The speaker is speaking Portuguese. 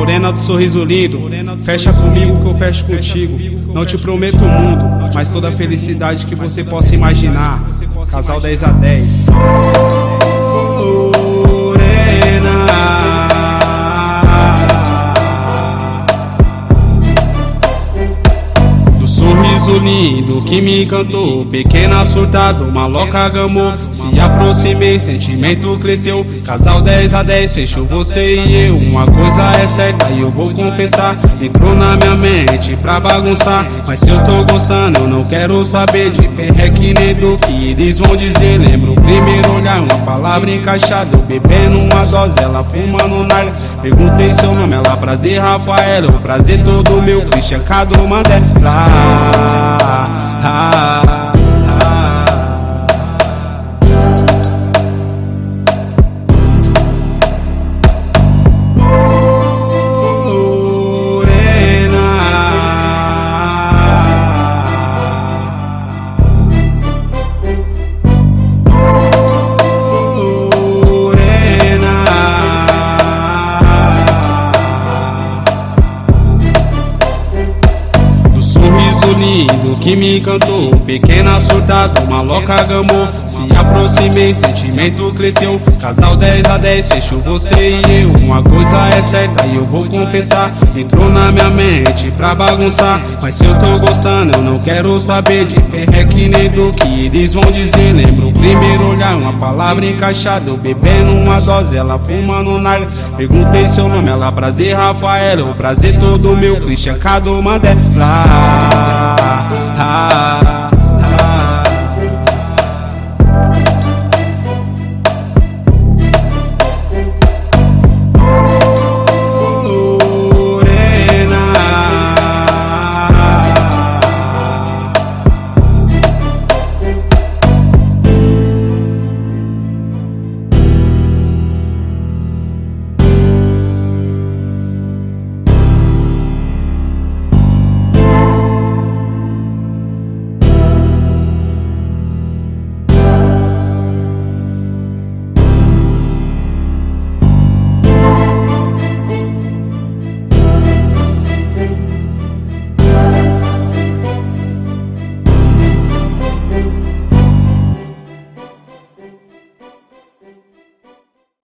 Morena do sorriso lindo, fecha comigo que eu fecho contigo. Não te prometo o mundo, mas toda a felicidade que você possa imaginar. Casal 10 a 10. Sorriso lindo que me encantou, pequena surtada, uma louca gamou. Se aproximei, sentimento cresceu. Casal 10 a 10, fechou você e eu. Uma coisa é certa e eu vou confessar, entrou na minha mente pra bagunçar. Mas se eu tô gostando, eu não quero saber de perreque nem do que eles vão dizer. Lembro o primeiro olhar, uma palavra encaixada, eu bebendo uma dose, ela fumando narga. Perguntei seu nome, ela prazer Rafaela, o prazer todo meu, Christian Cado Mandela. Lindo que me encantou, pequena surtada, uma louca gamou. Se aproximei, sentimento cresceu. Casal 10 a 10, fechou você e eu. Uma coisa é certa e eu vou confessar, entrou na minha mente pra bagunçar. Mas se eu tô gostando, eu não quero saber de perreque nem do que eles vão dizer. Lembro o primeiro olhar, uma palavra encaixada, eu bebendo uma dose, ela fumando narga. Perguntei seu nome, ela prazer Rafaela, o prazer todo meu, Christian Cado Mandela.